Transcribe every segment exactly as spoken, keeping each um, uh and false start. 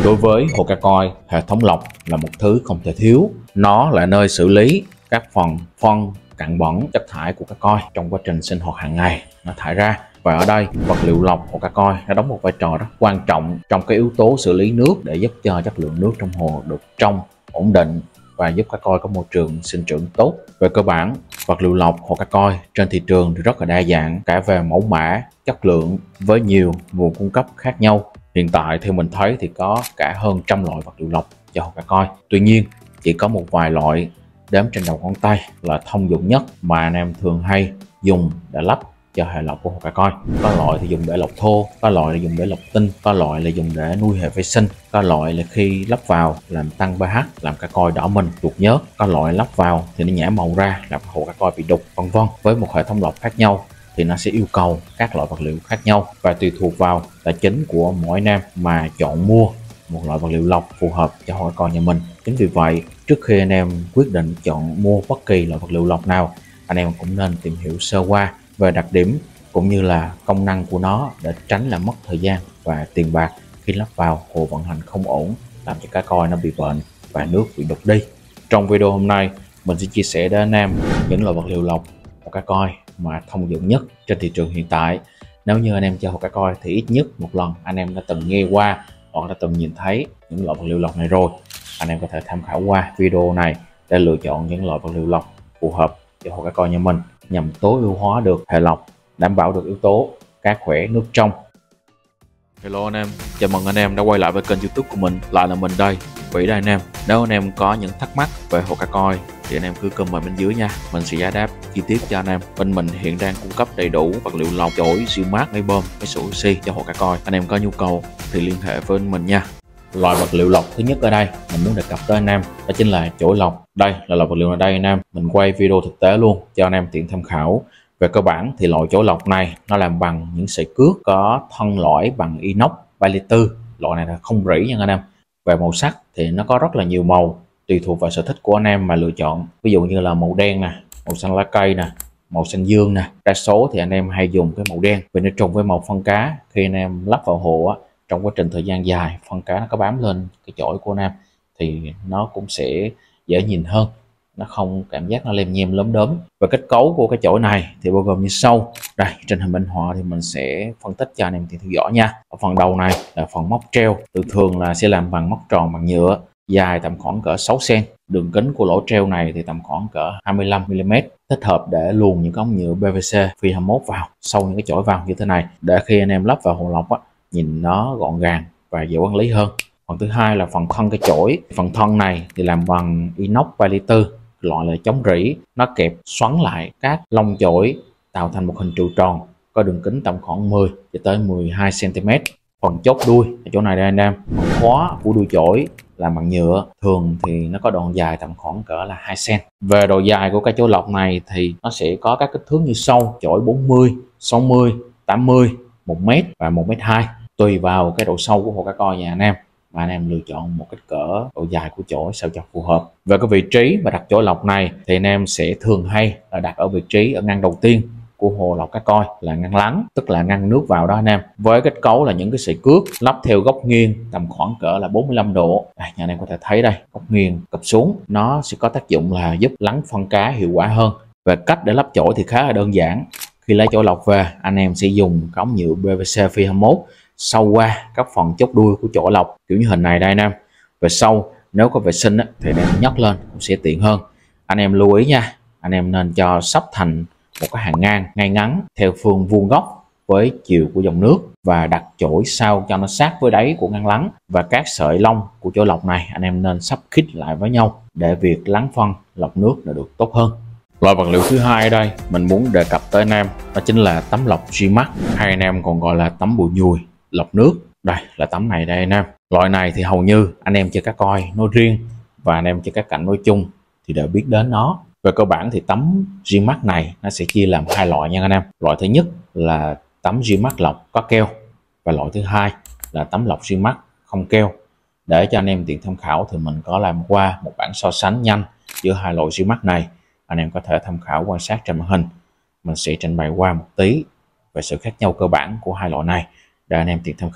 Đối với hồ cá coi, hệ thống lọc là một thứ không thể thiếu. Nó là nơi xử lý các phần phân, cặn bẩn, chất thải của cá coi trong quá trình sinh hoạt hàng ngày nó thải ra. Và ở đây, vật liệu lọc hồ cá coi nó đóng một vai trò rất quan trọng trong cái yếu tố xử lý nước để giúp cho chất lượng nước trong hồ được trong, ổn định và giúp cá coi có môi trường sinh trưởng tốt. Về cơ bản, vật liệu lọc hồ cá coi trên thị trường thì rất là đa dạng cả về mẫu mã, chất lượng với nhiều nguồn cung cấp khác nhau. Hiện tại theo mình thấy thì có cả hơn trăm loại vật liệu lọc cho hồ cá coi. Tuy nhiên, chỉ có một vài loại đếm trên đầu ngón tay là thông dụng nhất mà anh em thường hay dùng để lắp cho hệ lọc của hồ cá coi. Có loại thì dùng để lọc thô, có loại là dùng để lọc tinh, có loại là dùng để nuôi hệ vi sinh, có loại là khi lắp vào làm tăng pH, làm cá coi đỏ mình, tuột nhớt, có loại lắp vào thì nó nhả màu ra làm hồ cá coi bị đục, vân vân. Với một hệ thống lọc khác nhau thì nó sẽ yêu cầu các loại vật liệu khác nhau và tùy thuộc vào tài chính của mỗi anh em mà chọn mua một loại vật liệu lọc phù hợp cho hồ cá coi nhà mình. Chính vì vậy, trước khi anh em quyết định chọn mua bất kỳ loại vật liệu lọc nào, anh em cũng nên tìm hiểu sơ qua về đặc điểm cũng như là công năng của nó để tránh làm mất thời gian và tiền bạc khi lắp vào hồ vận hành không ổn, làm cho cá coi nó bị bệnh và nước bị đục đi. Trong video hôm nay, mình sẽ chia sẻ đến anh em những loại vật liệu lọc hồ cá coi mà thông dụng nhất trên thị trường hiện tại. Nếu như anh em chơi hồ cá coi thì ít nhất một lần anh em đã từng nghe qua hoặc đã từng nhìn thấy những loại vật liệu lọc này rồi. Anh em có thể tham khảo qua video này để lựa chọn những loại vật liệu lọc phù hợp cho hồ cá coi nhà mình nhằm tối ưu hóa được hệ lọc, đảm bảo được yếu tố cá khỏe nước trong. Hello anh em, chào mừng anh em đã quay lại với kênh YouTube của mình, lại là mình đây, Vĩ đây anh em. Nếu anh em có những thắc mắc về hồ cá coi thì anh em cứ comment bên dưới nha, mình sẽ giải đáp chi tiết cho anh em. Bên mình hiện đang cung cấp đầy đủ vật liệu lọc, chổi, siêu mát, máy bơm, máy sủi oxy cho hồ cá coi. Anh em có nhu cầu thì liên hệ với mình nha. Loại vật liệu lọc thứ nhất ở đây mình muốn đề cập tới anh em đó chính là chổi lọc. Đây là loại vật liệu ở đây anh em, mình quay video thực tế luôn cho anh em tiện tham khảo. Về cơ bản thì loại chổi lọc này nó làm bằng những sợi cước có thân lõi bằng inox ba ly tư. Loại này là không rỉ nha anh em. Về màu sắc thì nó có rất là nhiều màu, tùy thuộc vào sở thích của anh em mà lựa chọn. Ví dụ như là màu đen nè, màu xanh lá cây nè, màu xanh dương nè. Đa số thì anh em hay dùng cái màu đen vì nó trùng với màu phân cá. Khi anh em lắp vào hồ á, trong quá trình thời gian dài phân cá nó có bám lên cái chổi của anh em thì nó cũng sẽ dễ nhìn hơn, nó không cảm giác nó lem nhem lốm đốm. Và kết cấu của cái chổi này thì bao gồm như sau. Đây, trên hình minh họa thì mình sẽ phân tích cho anh em thì theo dõi nha. Ở phần đầu này là phần móc treo, thường thường là sẽ làm bằng móc tròn bằng nhựa, dài tầm khoảng cỡ sáu xăng ti mét. Đường kính của lỗ treo này thì tầm khoảng cỡ hai mươi lăm mi li mét, thích hợp để luồn những ống nhựa pê vê xê phi hai mươi mốt vào sâu những cái chổi vào như thế này để khi anh em lắp vào hồ lọc á, nhìn nó gọn gàng và dễ quản lý hơn. Phần thứ hai là phần thân cái chổi. Phần thân này thì làm bằng inox ba ly tư, loại là chống rỉ, nó kẹp xoắn lại các lông chổi tạo thành một hình trụ tròn có đường kính tầm khoảng mười cho tới mười hai xăng ti mét. Phần chốt đuôi ở chỗ này đây anh em, phần khóa của đuôi chổi làm bằng nhựa, thường thì nó có đoạn dài tầm khoảng cỡ là hai xăng ti mét. Về độ dài của cái chổi lọc này thì nó sẽ có các kích thước như sau: chổi bốn mươi, sáu mươi, tám mươi, một mét và một mét hai, tùy vào cái độ sâu của hồ cá coi nhà anh em mà anh em lựa chọn một kích cỡ độ dài của chổi sao cho phù hợp. Về cái vị trí mà đặt chổi lọc này thì anh em sẽ thường hay là đặt ở vị trí ở ngăn đầu tiên của hồ lọc cá coi là ngăn lắng, tức là ngăn nước vào đó anh em. Với kết cấu là những cái sợi cước lắp theo góc nghiêng tầm khoảng cỡ là bốn mươi lăm độ. Đây, nhà anh em có thể thấy đây, góc nghiêng cụp xuống nó sẽ có tác dụng là giúp lắng phân cá hiệu quả hơn. Về cách để lắp chổi thì khá là đơn giản. Khi lấy chổi lọc về, anh em sẽ dùng cái ống nhựa pê vê xê phi hai mươi mốt sâu qua các phần chốt đuôi của chổi lọc kiểu như hình này đây anh em. Về sau nếu có vệ sinh á, thì anh em nhấc lên cũng sẽ tiện hơn. Anh em lưu ý nha, anh em nên cho sắp thành một cái hàng ngang ngay ngắn theo phương vuông góc với chiều của dòng nước và đặt chổi sao cho nó sát với đáy của ngăn lắng. Và các sợi lông của chổi lọc này anh em nên sắp khít lại với nhau để việc lắng phân lọc nước là được tốt hơn. Loại vật liệu thứ hai ở đây mình muốn đề cập tới anh em đó chính là tấm lọc G-Max, hay anh em còn gọi là tấm bùi nhùi lọc nước. Đây là tấm này đây anh em. Loại này thì hầu như anh em chơi cá coi nói riêng và anh em chơi cá cảnh nói chung thì đều biết đến nó. Về cơ bản thì tấm G-Max này nó sẽ chia làm hai loại nha anh em. Loại thứ nhất là tấm G-Max lọc có keo và loại thứ hai là tấm lọc G-Max không keo. Để cho anh em tiện tham khảo thì mình có làm qua một bản so sánh nhanh giữa hai loại G-Max này. Anh em có thể tham khảo quan sát trên màn hình. Mình sẽ trình bày qua một tí về sự khác nhau cơ bản của hai loại này để anh em tiện tham khảo.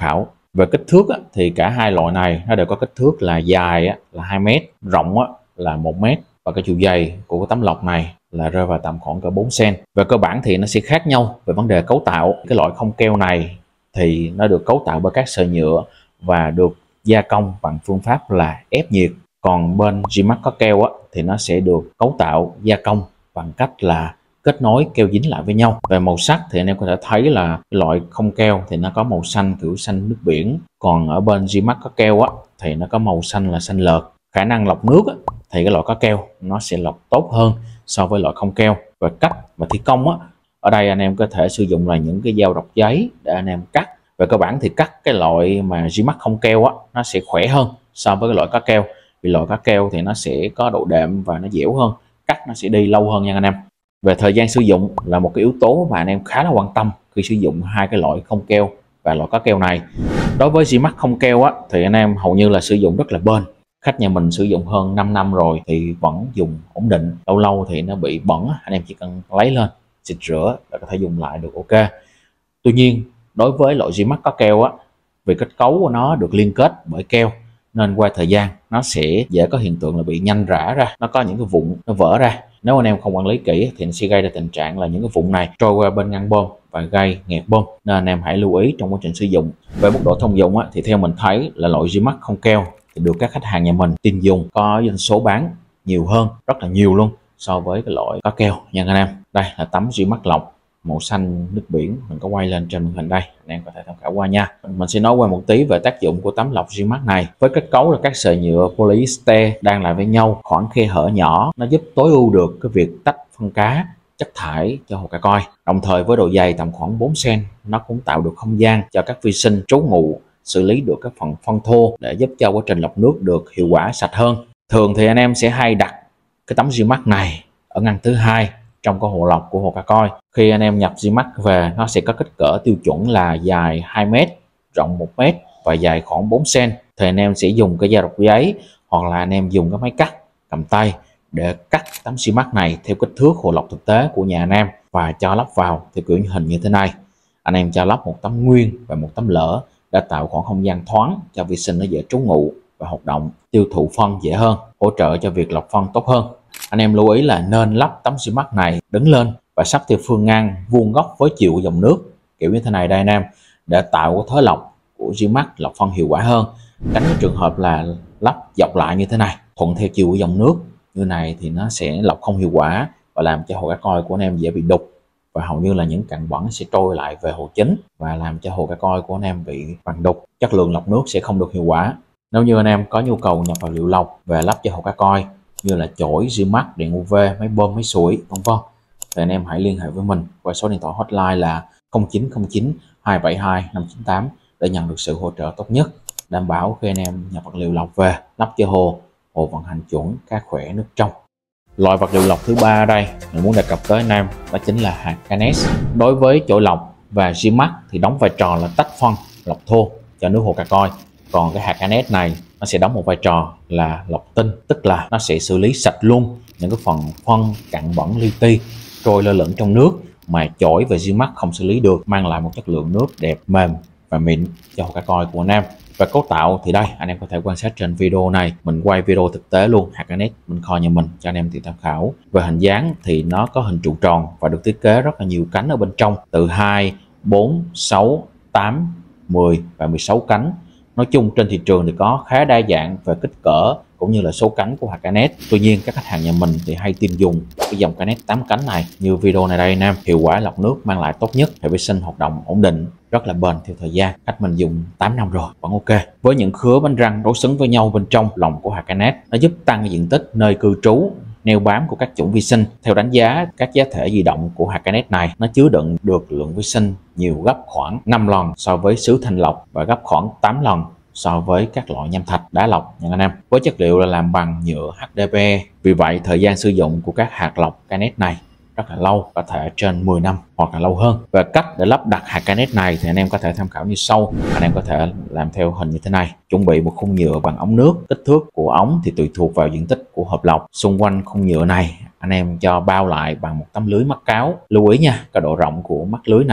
Về kích thước á, thì cả hai loại này nó đều có kích thước là dài á, là hai mét, rộng á, là một mét, và cái chiều dày của cái tấm lọc này là rơi vào tầm khoảng cỡ bốn xăng-ti-mét. Về cơ bản thì nó sẽ khác nhau về vấn đề cấu tạo. Cái loại không keo này thì nó được cấu tạo bởi các sợi nhựa và được gia công bằng phương pháp là ép nhiệt. Còn bên G-Max có keo á, thì nó sẽ được cấu tạo gia công bằng cách là kết nối keo dính lại với nhau. Về màu sắc thì anh em có thể thấy là loại không keo thì nó có màu xanh kiểu xanh nước biển, còn ở bên G-Max có keo á thì nó có màu xanh là xanh lợt. Khả năng lọc nước á, thì cái loại có keo nó sẽ lọc tốt hơn so với loại không keo. Về cách và thi công á, ở đây anh em có thể sử dụng là những cái dao rọc giấy để anh em cắt. Về cơ bản thì cắt cái loại mà G-Max không keo á, nó sẽ khỏe hơn so với cái loại có keo, vì loại có keo thì nó sẽ có độ đệm và nó dẻo hơn, cắt nó sẽ đi lâu hơn nha anh em. Về thời gian sử dụng là một cái yếu tố mà anh em khá là quan tâm khi sử dụng hai cái loại không keo và loại có keo này. Đối với G-Max không keo á, thì anh em hầu như là sử dụng rất là bền. Khách nhà mình sử dụng hơn năm năm rồi thì vẫn dùng ổn định. Lâu lâu thì nó bị bẩn, anh em chỉ cần lấy lên xịt rửa là có thể dùng lại được ok. Tuy nhiên đối với loại G-Max có keo á, vì kết cấu của nó được liên kết bởi keo nên qua thời gian nó sẽ dễ có hiện tượng là bị nhanh rã ra, nó có những cái vụn nó vỡ ra. Nếu anh em không quản lý kỹ thì nó sẽ gây ra tình trạng là những cái vụn này trôi qua bên ngăn bơm và gây nghẹt bơm, nên anh em hãy lưu ý trong quá trình sử dụng. Về mức độ thông dụng á, thì theo mình thấy là loại G-Max không keo thì được các khách hàng nhà mình tin dùng, có doanh số bán nhiều hơn, rất là nhiều luôn so với cái loại có keo nha anh em. Đây là tấm G-Max lọc màu xanh nước biển, mình có quay lên trên màn hình đây, anh em có thể tham khảo qua nha. Mình sẽ nói qua một tí về tác dụng của tấm lọc G-Max này. Với kết cấu là các sợi nhựa polyester đan lại với nhau, khoảng khe hở nhỏ, nó giúp tối ưu được cái việc tách phân cá, chất thải cho hồ cá coi. Đồng thời với độ dày tầm khoảng bốn xăng-ti-mét, nó cũng tạo được không gian cho các vi sinh trú ngụ, xử lý được các phần phân thô để giúp cho quá trình lọc nước được hiệu quả sạch hơn. Thường thì anh em sẽ hay đặt cái tấm G-Max này ở ngăn thứ hai trong cái hồ lọc của hồ cá coi. Khi anh em nhập G-Max về, nó sẽ có kích cỡ tiêu chuẩn là dài hai mét, rộng một mét và dài khoảng bốn xăng-ti-mét. Thì anh em sẽ dùng cái dao rọc giấy hoặc là anh em dùng cái máy cắt cầm tay để cắt tấm G-Max này theo kích thước hồ lọc thực tế của nhà anh em và cho lắp vào theo kiểu hình như thế này. Anh em cho lắp một tấm nguyên và một tấm lỡ để tạo khoảng không gian thoáng cho vi sinh nó dễ trú ngụ và hoạt động, tiêu thụ phân dễ hơn, hỗ trợ cho việc lọc phân tốt hơn. Anh em lưu ý là nên lắp tấm G-Max này đứng lên và sắp theo phương ngang vuông góc với chiều của dòng nước kiểu như thế này đây anh em, để tạo cái thớ lọc của G-Max lọc phân hiệu quả hơn. Tránh cái trường hợp là lắp dọc lại như thế này, thuận theo chiều của dòng nước như này thì nó sẽ lọc không hiệu quả và làm cho hồ cá coi của anh em dễ bị đục, và hầu như là những cặn bẩn sẽ trôi lại về hồ chính và làm cho hồ cá coi của anh em bị vàng đục, chất lượng lọc nước sẽ không được hiệu quả. Nếu như anh em có nhu cầu nhập vật liệu lọc về lắp cho hồ cá coi như là chổi, G-Max, điện u vê, máy bơm, máy sủi vân vân, thì anh em hãy liên hệ với mình qua số điện thoại hotline là không chín không chín hai bảy hai năm chín tám để nhận được sự hỗ trợ tốt nhất, đảm bảo khi anh em nhập vật liệu lọc về lắp cho hồ, hồ vận hành chuẩn, cá khỏe, nước trong. Loại vật liệu lọc thứ ba ở đây mình muốn đề cập tới anh em đó chính là hạt Canet. Đối với chổi lọc và G-Max thì đóng vai trò là tách phân, lọc thô cho nước hồ cá coi. Còn cái hạt Canet này nó sẽ đóng một vai trò là lọc tinh, tức là nó sẽ xử lý sạch luôn những cái phần phân, cặn bẩn, li ti trôi lơ lửng trong nước mà chổi và G-Max không xử lý được, mang lại một chất lượng nước đẹp, mềm và mịn cho hồ cá coi của anh em. Và cấu tạo thì đây anh em có thể quan sát trên video này, mình quay video thực tế luôn hạt Canet bên kho nhà mình cho anh em tự tham khảo. Về hình dáng thì nó có hình trụ tròn và được thiết kế rất là nhiều cánh ở bên trong, từ hai, bốn, sáu, tám, mười và mười sáu cánh. Nói chung trên thị trường thì có khá đa dạng về kích cỡ cũng như là số cánh của hạt Canet. Tuy nhiên các khách hàng nhà mình thì hay tin dùng cái dòng Canet tám cánh này như video này đây anh em. Hiệu quả lọc nước mang lại tốt nhất, hệ vi sinh hoạt động ổn định, rất là bền theo thời gian. Khách mình dùng tám năm rồi vẫn ok. Với những khứa bánh răng đối xứng với nhau bên trong lòng của hạt Canet, nó giúp tăng diện tích nơi cư trú, neo bám của các chủng vi sinh. Theo đánh giá các giá thể di động của hạt Canet này, nó chứa đựng được lượng vi sinh nhiều gấp khoảng năm lần so với sứ thanh lọc và gấp khoảng tám lần so với các loại nham thạch, đá lọc nha anh em. Với chất liệu là làm bằng nhựa hát đê pê, vì vậy thời gian sử dụng của các hạt lọc Canet này rất là lâu, có thể trên mười năm hoặc là lâu hơn. Về cách để lắp đặt hạt Canet này thì anh em có thể tham khảo như sau. Anh em có thể làm theo hình như thế này. Chuẩn bị một khung nhựa bằng ống nước. Kích thước của ống thì tùy thuộc vào diện tích của hộp lọc. Xung quanh khung nhựa này anh em cho bao lại bằng một tấm lưới mắc cáo. Lưu ý nha, cái độ rộng của mắt lưới này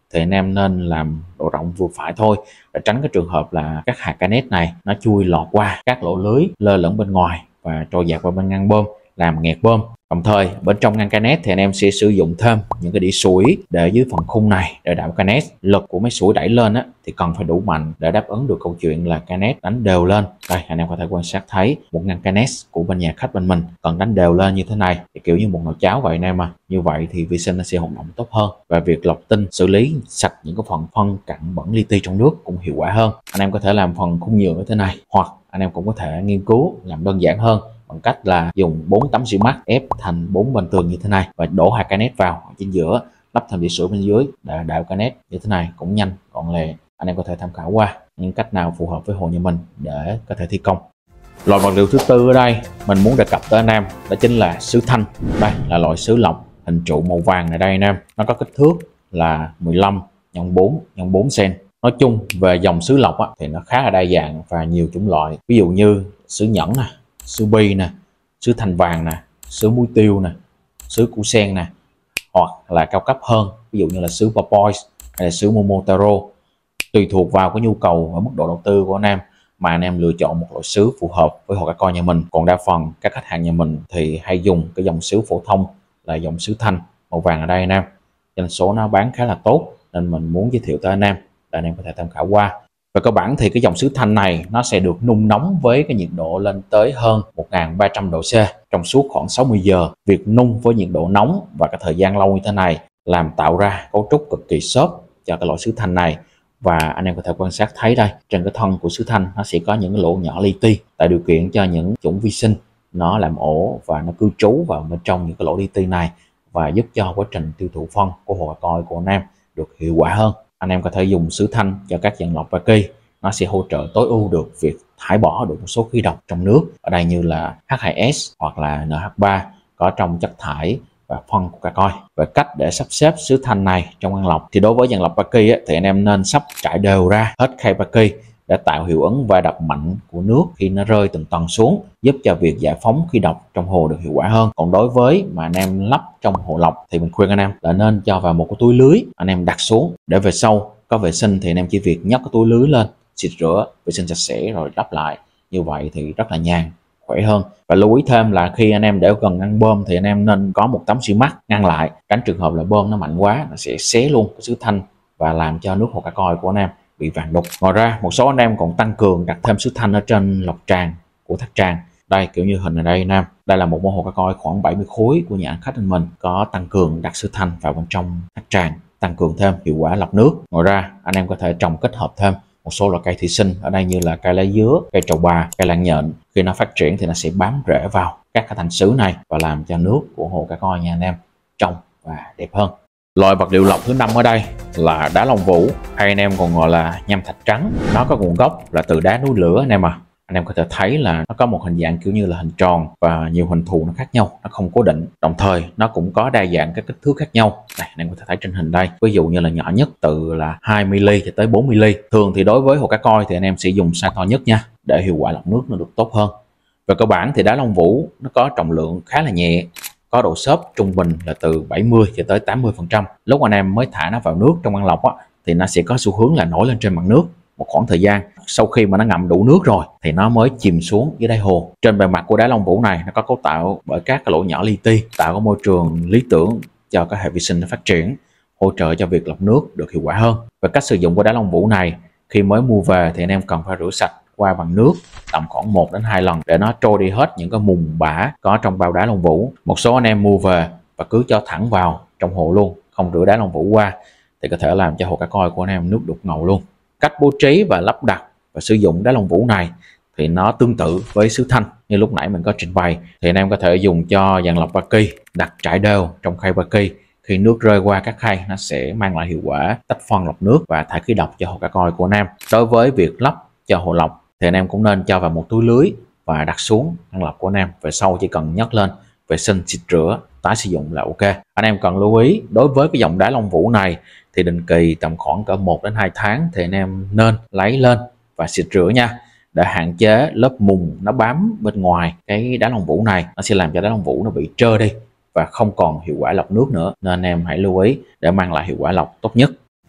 thì anh em nên làm độ rộng vừa phải thôi, để tránh cái trường hợp là các hạt canet này nó chui lọt qua các lỗ lưới lơ lửng bên ngoài và trôi dạt qua bên ngăn bơm làm nghẹt bơm. Đồng thời bên trong ngăn canet thì anh em sẽ sử dụng thêm những cái đĩa sủi để dưới phần khung này để đảm canet. Lực của mấy sủi đẩy lên á, thì cần phải đủ mạnh để đáp ứng được câu chuyện là canet đánh đều lên. Đây anh em có thể quan sát thấy một ngăn canet của bên nhà khách bên mình cần đánh đều lên như thế này, thì kiểu như một nồi cháo vậy anh em à. Như vậy thì vi sinh nó sẽ hoạt động tốt hơn và việc lọc tinh xử lý sạch những cái phần phân cặn bẩn li ti trong nước cũng hiệu quả hơn. Anh em có thể làm phần khung nhựa như thế này, hoặc anh em cũng có thể nghiên cứu làm đơn giản hơn bằng cách là dùng bốn tấm xi mắc ép thành bốn bên tường như thế này và đổ hạt canet vào ở chính giữa, lắp thêm đĩa sủi bên dưới để đảo canet như thế này, cũng nhanh gọn lẹ. Anh em có thể tham khảo qua những cách nào phù hợp với hồ nhà mình để có thể thi công. Loại vật liệu thứ tư ở đây mình muốn đề cập tới anh em đó chính là sứ thanh. Đây là loại sứ lọc hình trụ màu vàng này đây anh em, nó có kích thước là mười lăm nhân bốn nhân bốn xăng-ti-mét. Nói chung về dòng sứ lọc á, thì nó khá là đa dạng và nhiều chủng loại, ví dụ như sứ nhẫn nè, sứ bi nè, sứ thanh vàng nè, sứ muối tiêu nè, sứ củ sen nè, hoặc là cao cấp hơn ví dụ như là sứ porpoise hay là sứ momotaro. Tùy thuộc vào cái nhu cầu và mức độ đầu tư của anh em mà anh em lựa chọn một loại sứ phù hợp với hồ cá coi nhà mình. Còn đa phần các khách hàng nhà mình thì hay dùng cái dòng sứ phổ thông là dòng sứ thanh màu vàng ở đây anh em. Doanh số nó bán khá là tốt nên mình muốn giới thiệu tới anh em để anh em có thể tham khảo qua. Về cơ bản thì cái dòng sứ thanh này nó sẽ được nung nóng với cái nhiệt độ lên tới hơn một nghìn ba trăm độ C trong suốt khoảng sáu mươi giờ. Việc nung với nhiệt độ nóng và cái thời gian lâu như thế này làm tạo ra cấu trúc cực kỳ xốp cho cái loại sứ thanh này. Và anh em có thể quan sát thấy đây, trên cái thân của sứ thanh nó sẽ có những cái lỗ nhỏ li ti, tạo điều kiện cho những chủng vi sinh nó làm ổ và nó cư trú vào bên trong những cái lỗ li ti này, và giúp cho quá trình tiêu thụ phân của hồ cá coi của anh em được hiệu quả hơn. Anh em có thể dùng sứ thanh cho các dạng lọc Vaki, nó sẽ hỗ trợ tối ưu được việc thải bỏ được một số khí độc trong nước, ở đây như là H hai S hoặc là N H ba có trong chất thải và phân của cá coi. Về cách để sắp xếp sứ thanh này trong ngăn lọc thì đối với dạng lọc Vaki thì anh em nên sắp trải đều ra hết khay Vaki để tạo hiệu ứng va đập mạnh của nước khi nó rơi từng tầng xuống, giúp cho việc giải phóng khí độc trong hồ được hiệu quả hơn. Còn đối với mà anh em lắp trong hồ lọc thì mình khuyên anh em là nên cho vào một cái túi lưới, anh em đặt xuống để về sau có vệ sinh thì anh em chỉ việc nhấc cái túi lưới lên, xịt rửa vệ sinh sạch sẽ rồi lắp lại. Như vậy thì rất là nhàn, khỏe hơn. Và lưu ý thêm là khi anh em để gần ngăn bơm thì anh em nên có một tấm xi mắc ngăn lại, tránh trường hợp là bơm nó mạnh quá nó sẽ xé luôn cái sứ thanh và làm cho nước hồ cá coi của anh em bị vàng đục. Ngoài ra một số anh em còn tăng cường đặt thêm sứ thanh ở trên lọc tràn của thác tràn. Đây kiểu như hình ở đây anh em, đây là một mô hồ cá coi khoảng bảy mươi khối của nhà khách anh mình có tăng cường đặt sứ thanh vào bên trong thác tràn, tăng cường thêm hiệu quả lọc nước. Ngoài ra anh em có thể trồng kết hợp thêm một số loại cây thủy sinh ở đây như là cây lá dứa, cây trầu bà, cây lạng nhện. Khi nó phát triển thì nó sẽ bám rễ vào các cái thành sứ này và làm cho nước của hồ cá coi nhà anh em trong và đẹp hơn. Loại vật liệu lọc thứ năm ở đây là đá Long Vũ, hay anh em còn gọi là nham thạch trắng. Nó có nguồn gốc là từ đá núi lửa anh em à. Anh em có thể thấy là nó có một hình dạng kiểu như là hình tròn và nhiều hình thù nó khác nhau, nó không cố định. Đồng thời nó cũng có đa dạng các kích thước khác nhau. Đây, anh em có thể thấy trên hình đây. Ví dụ như là nhỏ nhất từ là hai mi li cho tới bốn mi li. Thường thì đối với hồ cá coi thì anh em sẽ dùng size to nhất nha, để hiệu quả lọc nước nó được tốt hơn. Về cơ bản thì đá Long Vũ nó có trọng lượng khá là nhẹ, có độ xốp trung bình là từ bảy mươi cho tới tám mươi phần trăm. Lúc anh em mới thả nó vào nước trong ngăn lọc á, thì nó sẽ có xu hướng là nổi lên trên mặt nước một khoảng thời gian. Sau khi mà nó ngậm đủ nước rồi thì nó mới chìm xuống dưới đáy hồ. Trên bề mặt của đá Long Vũ này nó có cấu tạo bởi các cái lỗ nhỏ li ti, tạo cái môi trường lý tưởng cho các hệ vi sinh nó phát triển, hỗ trợ cho việc lọc nước được hiệu quả hơn. Và cách sử dụng của đá Long Vũ này, khi mới mua về thì anh em cần phải rửa sạch qua bằng nước tầm khoảng một đến hai lần để nó trôi đi hết những cái mùn bã có trong bao đá Long Vũ. Một số anh em mua về và cứ cho thẳng vào trong hồ luôn, không rửa đá Long Vũ qua thì có thể làm cho hồ cá coi của anh em nước đục ngầu luôn. Cách bố trí và lắp đặt và sử dụng đá Long Vũ này thì nó tương tự với sứ thanh như lúc nãy mình có trình bày. Thì anh em có thể dùng cho dàn lọc Vaki, đặt trải đều trong khay Vaki. Khi nước rơi qua các khay nó sẽ mang lại hiệu quả tách phân lọc nước và thải khí độc cho hồ cá coi của anh em. Đối với việc lắp cho hồ lọc thì anh em cũng nên cho vào một túi lưới và đặt xuống ngăn lọc của anh em. Về sau chỉ cần nhấc lên, vệ sinh, xịt rửa, tái sử dụng là ok. Anh em cần lưu ý đối với cái dòng đá Long Vũ này thì định kỳ tầm khoảng cỡ một đến hai tháng thì anh em nên lấy lên và xịt rửa nha, để hạn chế lớp mùn nó bám bên ngoài cái đá Long Vũ này, nó sẽ làm cho đá Long Vũ nó bị trơ đi và không còn hiệu quả lọc nước nữa. Nên anh em hãy lưu ý để mang lại hiệu quả lọc tốt nhất.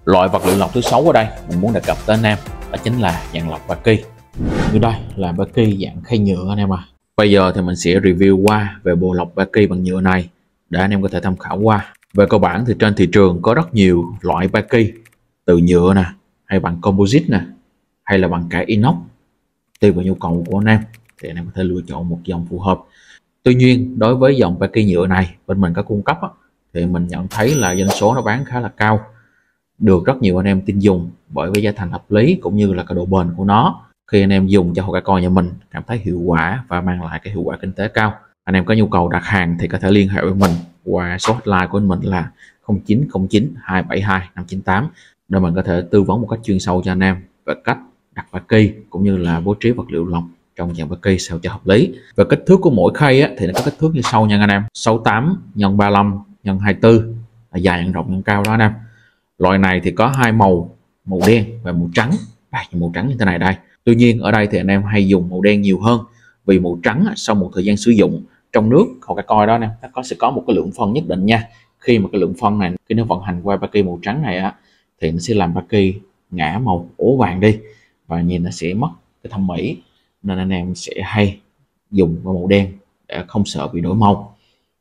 Loại vật liệu lọc thứ sáu ở đây mình muốn đề cập tới anh em đó chính là dạng lọc Baki. Như đây là Baki dạng khay nhựa anh em à. Bây giờ thì mình sẽ review qua về bộ lọc Baki bằng nhựa này để anh em có thể tham khảo qua. Về cơ bản thì trên thị trường có rất nhiều loại Baki, từ nhựa nè, hay bằng composite nè, hay là bằng cả inox. Tùy vào nhu cầu của anh em thì anh em có thể lựa chọn một dòng phù hợp. Tuy nhiên đối với dòng Baki nhựa này bên mình có cung cấp á, thì mình nhận thấy là doanh số nó bán khá là cao, được rất nhiều anh em tin dùng bởi với giá thành hợp lý cũng như là cái độ bền của nó. Khi anh em dùng cho hồ cá coi nhà mình cảm thấy hiệu quả và mang lại cái hiệu quả kinh tế cao. Anh em có nhu cầu đặt hàng thì có thể liên hệ với mình qua số hotline của mình là không chín không chín hai bảy hai năm chín tám để mình có thể tư vấn một cách chuyên sâu cho anh em về cách đặt Baki cũng như là bố trí vật liệu lọc trong dạng Baki sao cho hợp lý. Về kích thước của mỗi khay á, thì nó có kích thước như sau nha anh em: sáu mươi tám nhân ba mươi lăm nhân hai mươi tư, là dài nhân rộng nhân cao đó anh em. Loại này thì có hai màu, màu đen và màu trắng. Đây, màu trắng như thế này đây. Tuy nhiên ở đây thì anh em hay dùng màu đen nhiều hơn, vì màu trắng sau một thời gian sử dụng trong nước hồ cá coi đó nè, nó có sẽ có một cái lượng phân nhất định nha. Khi mà cái lượng phân này khi nó vận hành qua Baki màu trắng này á, thì nó sẽ làm Baki ngã màu ố vàng đi và nhìn nó sẽ mất cái thẩm mỹ, nên anh em sẽ hay dùng vào màu đen để không sợ bị đổi màu.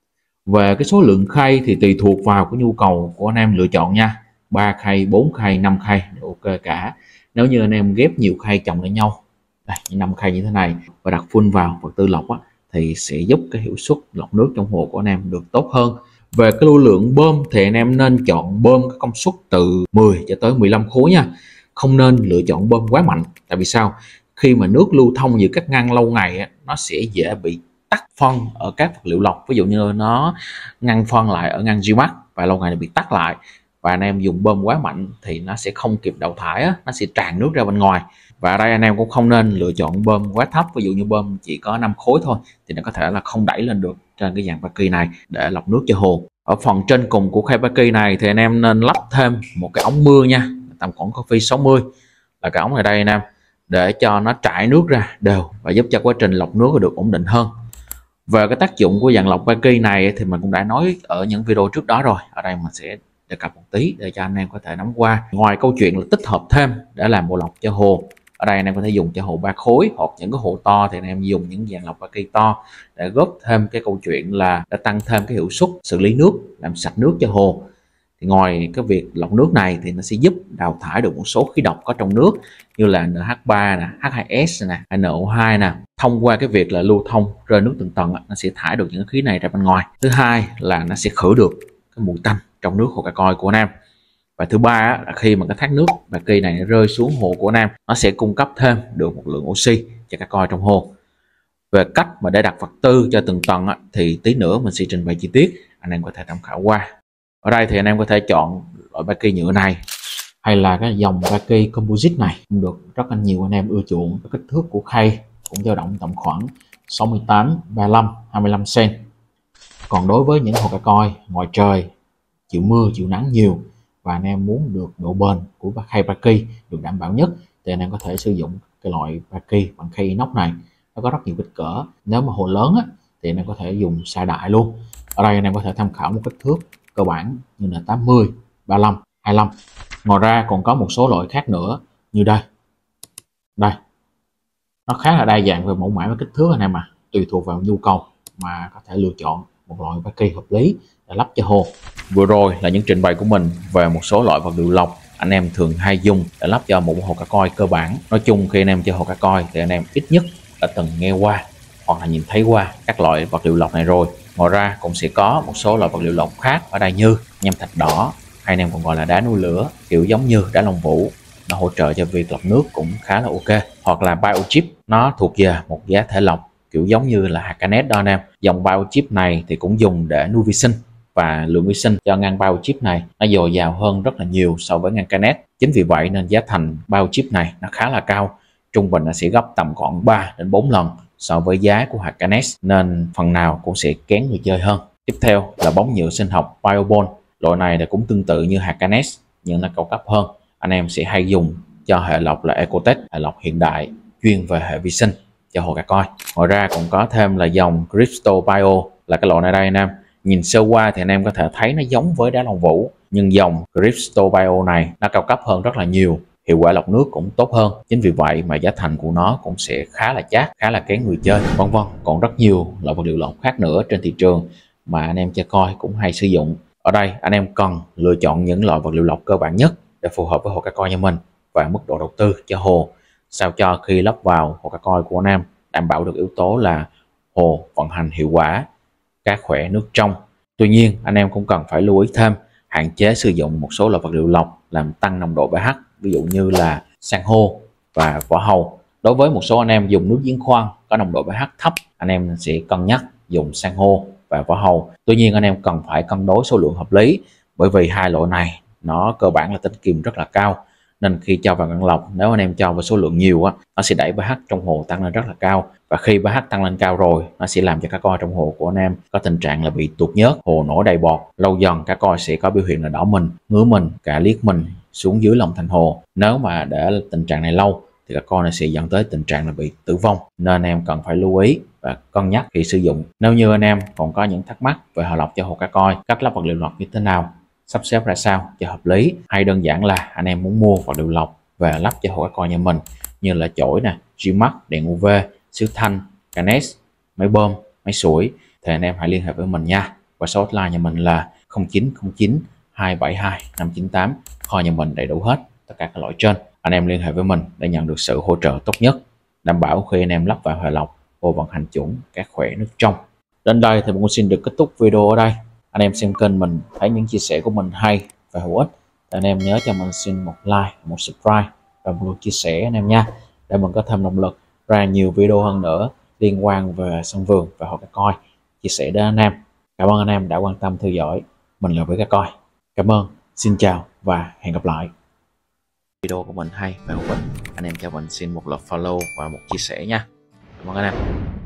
Về cái số lượng khay thì tùy thuộc vào cái nhu cầu của anh em lựa chọn nha. Ba khay, bốn khay, năm khay đều ok cả. Nếu như anh em ghép nhiều khay chồng lên nhau, đây như năm khay như thế này, và đặt full vào vật tư lọc á, thì sẽ giúp cái hiệu suất lọc nước trong hồ của anh em được tốt hơn. Về cái lưu lượng bơm thì anh em nên chọn bơm có công suất từ mười cho tới mười lăm khối nha. Không nên lựa chọn bơm quá mạnh. Tại vì sao? Khi mà nước lưu thông giữa các ngăn lâu ngày á, nó sẽ dễ bị tắc phân ở các vật liệu lọc. Ví dụ như nó ngăn phân lại ở ngăn Gmax và lâu ngày bị tắc lại, và anh em dùng bơm quá mạnh thì nó sẽ không kịp đào thải á, nó sẽ tràn nước ra bên ngoài. Và ở đây anh em cũng không nên lựa chọn bơm quá thấp. Ví dụ như bơm chỉ có năm khối thôi thì nó có thể là không đẩy lên được trên cái dạng Baki này để lọc nước cho hồ. Ở phần trên cùng của khay Baki này thì anh em nên lắp thêm một cái ống mưa nha, tầm khoảng coffee sáu mươi là cái ống này đây anh em, để cho nó trải nước ra đều và giúp cho quá trình lọc nước được ổn định hơn. Về cái tác dụng của dạng lọc Baki này thì mình cũng đã nói ở những video trước đó rồi. Ở đây mình sẽ đề cập một tí để cho anh em có thể nắm qua. Ngoài câu chuyện là tích hợp thêm để làm bộ lọc cho hồ, ở đây anh em có thể dùng cho hồ ba khối hoặc những cái hồ to thì anh em dùng những dạng lọc Baki to để góp thêm cái câu chuyện là đã tăng thêm cái hiệu suất xử lý nước, làm sạch nước cho hồ. Thì ngoài cái việc lọc nước này thì nó sẽ giúp đào thải được một số khí độc có trong nước như là en hát ba nè, hát hai ét nè, en o hai nè. Thông qua cái việc là lưu thông rơi nước từng tầng, nó sẽ thải được những khí này ra bên ngoài. Thứ hai là nó sẽ khử được cái mùi tanh trong nước hồ cá coi của anh em. Và thứ ba là khi mà cái thác nước Baki này rơi xuống hồ của anh em, nó sẽ cung cấp thêm được một lượng oxy cho cá coi trong hồ. Về cách mà để đặt vật tư cho từng tầng thì tí nữa mình sẽ trình bày chi tiết, anh em có thể tham khảo qua. Ở đây thì anh em có thể chọn loại Baki nhựa này hay là cái dòng Baki composite này cũng được rất là nhiều anh em ưa chuộng. Cái kích thước của khay cũng dao động tầm khoảng sáu mươi tám, ba mươi lăm, hai mươi lăm xăng-ti-mét. Còn đối với những hồ cá coi ngoài trời chịu mưa chịu nắng nhiều và anh em muốn được độ bền của khay Baki được đảm bảo nhất thì anh em có thể sử dụng cái loại Baki bằng khay inox này. Nó có rất nhiều kích cỡ. Nếu mà hồ lớn á, thì anh em có thể dùng size đại luôn. Ở đây anh em có thể tham khảo một kích thước cơ bản như là tám mươi, ba mươi lăm, hai mươi lăm. Ngoài ra còn có một số loại khác nữa như đây. Đây. Nó khá là đa dạng về mẫu mã và kích thước anh em mà. Tùy thuộc vào nhu cầu mà có thể lựa chọn một loại Baki hợp lý để lắp cho hồ. Vừa rồi là những trình bày của mình về một số loại vật liệu lọc anh em thường hay dùng để lắp cho một hồ cá coi cơ bản. Nói chung khi anh em chơi hồ cá coi thì anh em ít nhất đã từng nghe qua hoặc là nhìn thấy qua các loại vật liệu lọc này rồi. Ngoài ra cũng sẽ có một số loại vật liệu lọc khác ở đây như nham thạch đỏ, hay anh em còn gọi là đá núi lửa, kiểu giống như đá Long Vũ, nó hỗ trợ cho việc lọc nước cũng khá là ok. Hoặc là biochip, nó thuộc về một giá thể lọc kiểu giống như là hạt canet đó anh em. Dòng biochip này thì cũng dùng để nuôi vi sinh, và lượng vi sinh cho ngăn biochip này nó dồi dào hơn rất là nhiều so với ngăn canet. Chính vì vậy nên giá thành biochip này nó khá là cao, trung bình nó sẽ gấp tầm khoảng ba đến bốn lần so với giá của hạt canet, nên phần nào cũng sẽ kén người chơi hơn. Tiếp theo là bóng nhựa sinh học Biobond. Loại này thì cũng tương tự như hạt canet nhưng nó cao cấp hơn. Anh em sẽ hay dùng cho hệ lọc là Ecotech, hệ lọc hiện đại chuyên về hệ vi sinh cho hồ cá coi. Ngoài ra còn có thêm là dòng Crypto Bio, là cái loại này đây anh em, Nhìn sơ qua thì anh em có thể thấy nó giống với đá Long Vũ, nhưng dòng Crypto Bio này nó cao cấp hơn rất là nhiều, hiệu quả lọc nước cũng tốt hơn. Chính vì vậy mà giá thành của nó cũng sẽ khá là chát, khá là kén người chơi. Vân vân, còn rất nhiều loại vật liệu lọc khác nữa trên thị trường mà anh em chơi coin cũng hay sử dụng. Ở đây anh em cần lựa chọn những loại vật liệu lọc cơ bản nhất để phù hợp với hồ cá coi như mình và mức độ đầu tư cho hồ, sao cho khi lắp vào hồ cá coi của anh em đảm bảo được yếu tố là hồ vận hành hiệu quả, cá khỏe, nước trong. Tuy nhiên anh em cũng cần phải lưu ý thêm, hạn chế sử dụng một số loại vật liệu lọc làm tăng nồng độ pH, ví dụ như là san hô và vỏ hầu. Đối với một số anh em dùng nước giếng khoan có nồng độ pH thấp, anh em sẽ cân nhắc dùng san hô và vỏ hầu. Tuy nhiên anh em cần phải cân đối số lượng hợp lý, bởi vì hai loại này nó cơ bản là tính kiềm rất là cao, nên khi cho vào ngăn lọc, nếu anh em cho với số lượng nhiều á, nó sẽ đẩy pH trong hồ tăng lên rất là cao. Và khi pH tăng lên cao rồi, nó sẽ làm cho cá coi trong hồ của anh em có tình trạng là bị tuột nhớt, hồ nổi đầy bọt. Lâu dần cá coi sẽ có biểu hiện là đỏ mình, ngứa mình, cả liếc mình xuống dưới lòng thành hồ. Nếu mà để tình trạng này lâu thì cá coi này sẽ dẫn tới tình trạng là bị tử vong, nên anh em cần phải lưu ý và cân nhắc khi sử dụng. Nếu như anh em còn có những thắc mắc về hồ lọc cho hồ cá coi, cách lắp vật liệu lọc như thế nào, sắp xếp ra sao cho hợp lý, hay đơn giản là anh em muốn mua vật liệu lọc về lắp cho hồ cá coi nhà mình như là chổi nè, G-Max, đèn u vê, xứ thanh, Canes, máy bơm, máy sủi, thì anh em hãy liên hệ với mình nha. Và số hotline nhà mình là không chín không chín hai bảy hai năm chín tám. Kho nhà mình đầy đủ hết tất cả các loại trên. Anh em liên hệ với mình để nhận được sự hỗ trợ tốt nhất, đảm bảo khi anh em lắp vào hồ lọc, hồ vận hành chuẩn, cá khỏe, nước trong. Đến đây thì mình cũng xin được kết thúc video ở đây. Anh em xem kênh mình thấy những chia sẻ của mình hay và hữu ích, anh em nhớ cho mình xin một like, một subscribe và một lượt chia sẻ anh em nha, để mình có thêm động lực ra nhiều video hơn nữa liên quan về sân vườn và hồ cá coi chia sẻ đến anh em. Cảm ơn anh em đã quan tâm theo dõi. Mình là với cá coi. Cảm ơn, xin chào và hẹn gặp lại. Video của mình hay và hữu ích, anh em cho mình xin một lượt follow và một chia sẻ nha. Cảm ơn anh em.